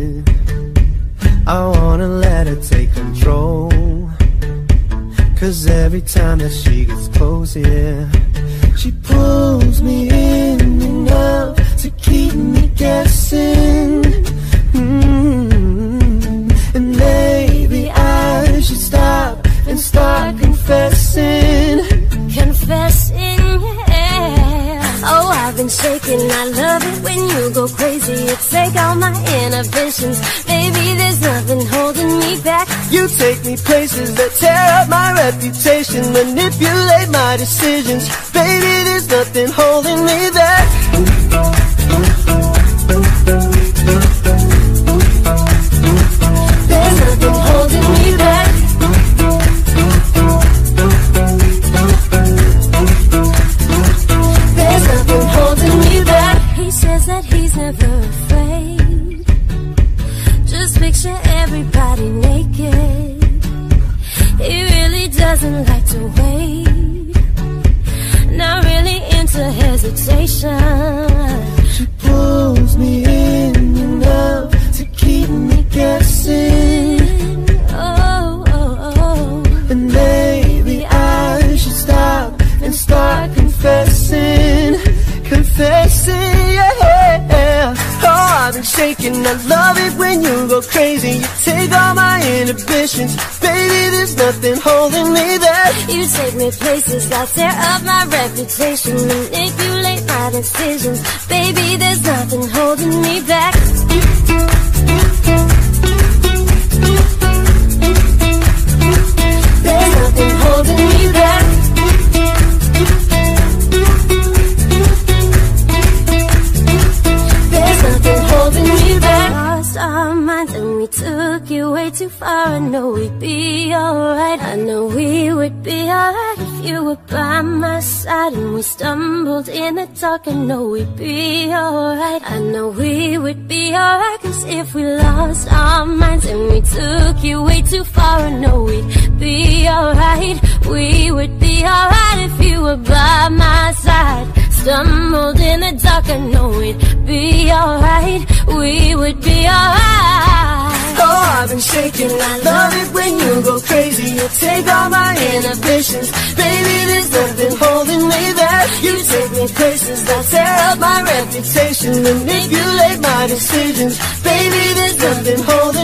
it. I wanna let her take control, 'cause every time that she gets close, yeah, she pulls me in enough to keep me guessing. And maybe I should stop and start confessing. Confessing, yeah. Oh, I've been shaking. I love it when you go crazy. You take all my inhibitions. Baby, there's nothing holding me back. You take me places that tear up my reputation, manipulate my decisions. Baby, there's nothing holding me back. There's nothing holding me back. There's nothing holding me back. He says that he's never afraid. Just picture everybody naked. He really doesn't like to wait. Not really into hesitation. She pulls me in enough to keep me guessing. Oh, oh, oh. And maybe I should stop and start confessing. Confessing, yeah. Oh, I've been shaking. I love it when you go crazy. You take all my inhibitions. Baby, there's nothing holding me back. You take me places that tear up my reputation, manipulate my decisions. Baby, there's nothing holding me back. There's nothing holding me back. There's nothing holding me back. Lost our minds and we took you way too far. I know we'd be alright. I know we would be alright if you were by my side. And we stumbled in the dark. I know we'd be alright. I know we would be alright. 'Cause if we lost our minds and we took you way too far, I know we'd be alright. We would be alright if you were by my side. Stumbled in the dark, I know we'd be alright. We would be alright. Oh, I've been shaking. I love it when you go crazy. You take all my inhibitions. Baby, there's nothing holding me back. You take me places that tear up my reputation, manipulate my decisions. Baby, there's nothing holding